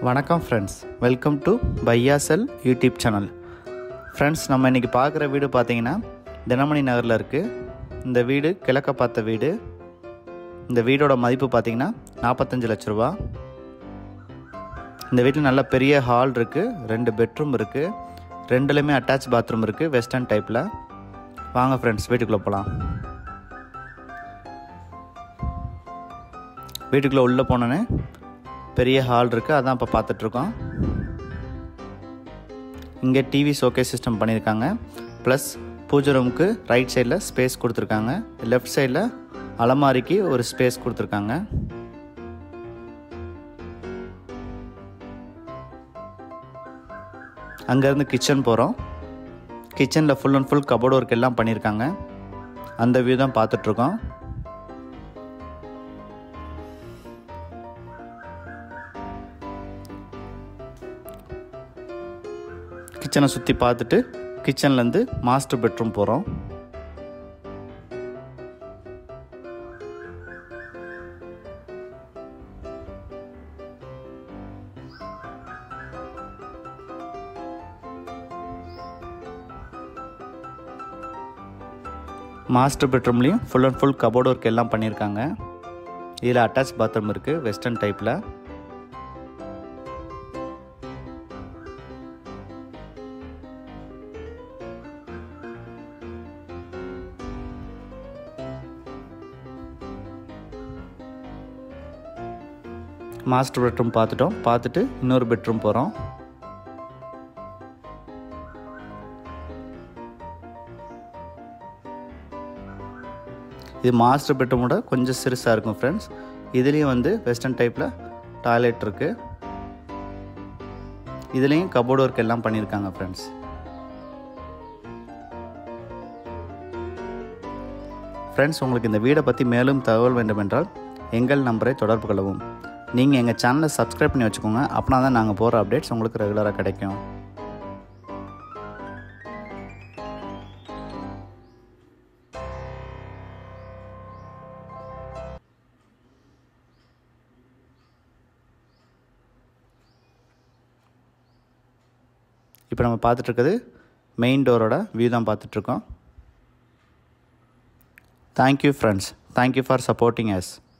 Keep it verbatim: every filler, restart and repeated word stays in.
வணக்கம் friends, welcome to BuyahSell YouTube channel. Friends, நம்ம இன்றைக்கி பார்க்குற வீடு பார்த்தீங்கன்னா தினமணி நகரில் இருக்குது. இந்த வீடு கிழக்க பார்த்த வீடு. இந்த வீடோட மதிப்பு பார்த்திங்கன்னா நாற்பத்தஞ்சு லட்ச ரூபா. இந்த வீட்டில் நல்ல பெரிய ஹால் இருக்குது, ரெண்டு பெட்ரூம் இருக்குது, ரெண்டுலேயுமே அட்டாச் பாத்ரூம் இருக்குது வெஸ்டர்ன் டைப்பில். வாங்க ஃப்ரெண்ட்ஸ், வீட்டுக்குள்ளே போகலாம். வீட்டுக்குள்ளே உள்ளே போனோன்னே பெரிய ஹால் இருக்குது, அதான் இப்போ பார்த்துட்ருக்கோம். இங்கே டிவி ஷோகேஸ் சிஸ்டம் பண்ணியிருக்காங்க. ப்ளஸ் பூஜை ரூமுக்கு ரைட் சைடில் ஸ்பேஸ் கொடுத்துருக்காங்க. லெஃப்ட் சைடில் அலமாரிக்கு ஒரு ஸ்பேஸ் கொடுத்துருக்காங்க. அங்கேருந்து கிச்சன் போகிறோம். கிச்சனில் full and full cupboard work எல்லாம் பண்ணியிருக்காங்க. அந்த வியூ தான் பார்த்துட்ருக்கோம். கிச்சனை சுற்றி பார்த்துட்டு கிச்சன்லேருந்து மாஸ்டர் பெட்ரூம் போகிறோம். மாஸ்டர் பெட்ரூம்லேயும் full and full cupboard work எல்லாம் பண்ணியிருக்காங்க. இதில் அட்டாச் பாத்ரூம் இருக்குது வெஸ்டர்ன் டைப்பில். மாஸ்டர் பெட்ரூம் பார்த்துட்டோம். பார்த்துட்டு இன்னொரு பெட்ரூம் போகிறோம். இது மாஸ்டர் பெட்ரூமோட கொஞ்சம் சிறுசாக இருக்கும் ஃப்ரெண்ட்ஸ். இதுலேயும் வந்து வெஸ்டர்ன் டைப்பில் டாய்லெட் இருக்குது. இதுலேயும் கபோர்டு ஒர்க் எல்லாம் பண்ணியிருக்காங்க ஃப்ரெண்ட்ஸ். ஃப்ரெண்ட்ஸ், உங்களுக்கு இந்த வீடை பற்றி மேலும் தகவல் வேண்டுமென்றால் எங்கள் நம்பரை தொடர்பு கொள்ளவும். நீங்கள் எங்கள் சேனலை சப்ஸ்கிரைப் பண்ணி வச்சுக்கோங்க. அப்படின்னா தான் நாங்கள் போகிற அப்டேட்ஸ் உங்களுக்கு ரெகுலராக கிடைக்கும். இப்போ நம்ம பார்த்துட்ருக்குது மெயின் டோரோட வியூ தான் பார்த்துட்ருக்கோம். Thank you friends, thank you for supporting as.